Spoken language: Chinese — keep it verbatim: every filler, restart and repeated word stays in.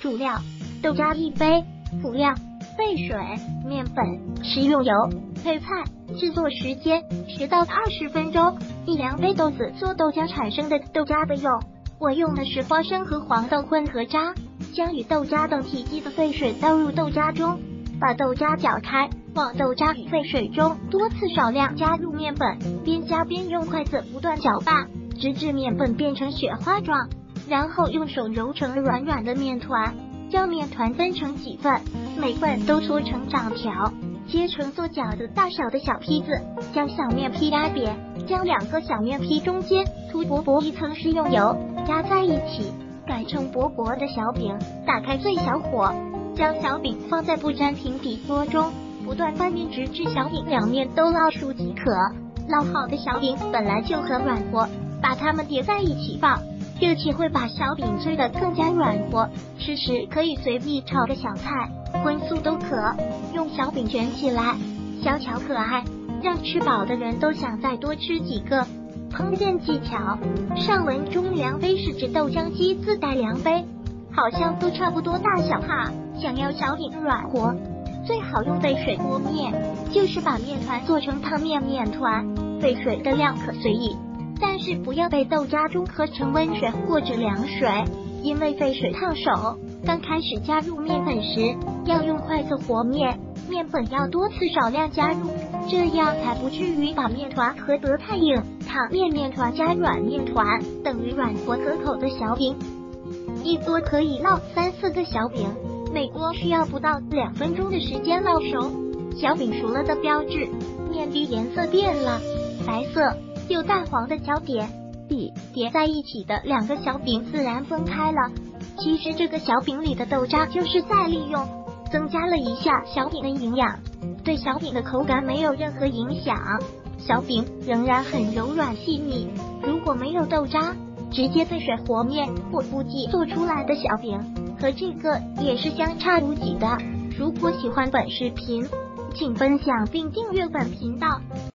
主料：豆渣一杯，辅料：沸水、面粉、食用油。配菜：制作时间十到二十分钟。一量杯豆子做豆浆产生的豆渣备用。我用的是花生和黄豆混合渣，将与豆渣等体积的沸水倒入豆渣中，把豆渣搅开，往豆渣与沸水中多次少量加入面粉，边加边用筷子不断搅拌，直至面粉变成雪花状，然后用手揉成软软的面团，将面团分成几份，每份都搓成长条，切成做饺子大小的小坯子，将小面坯压扁，将两个小面坯中间涂薄薄一层食用油，压在一起，擀成薄薄的小饼。打开最小火，将小饼放在不粘平底锅中，不断翻面，直至小饼两面都烙熟即可。烙好的小饼本来就很软和，把它们叠在一起放，热气会把小饼吹得更加软和。吃时可以随意炒个小菜，荤素都可。用小饼卷起来，小巧可爱，让吃饱的人都想再多吃几个。烹饪技巧：上文中量杯是指豆浆机自带量杯，好像都差不多大小哈。想要小饼软和，最好用沸水和面，就是把面团做成汤面面团。沸水的量可随意，但是不要被豆渣中和成温水或者凉水，因为沸水烫手。刚开始加入面粉时，要用筷子和面，面粉要多次少量加入，这样才不至于把面团和得太硬。烫面面团加软面团等于软和可口的小饼。一锅可以烙三四个小饼，每锅需要不到两分钟的时间烙熟。小饼熟了的标志：面壁颜色变了，白色有淡黄的焦点，底叠在一起的两个小饼自然分开了。其实这个小饼里的豆渣就是在利用，增加了一下小饼的营养，对小饼的口感没有任何影响，小饼仍然很柔软细腻。如果没有豆渣，直接沸水和面，我估计做出来的小饼和这个也是相差无几的。如果喜欢本视频，请分享并订阅本频道。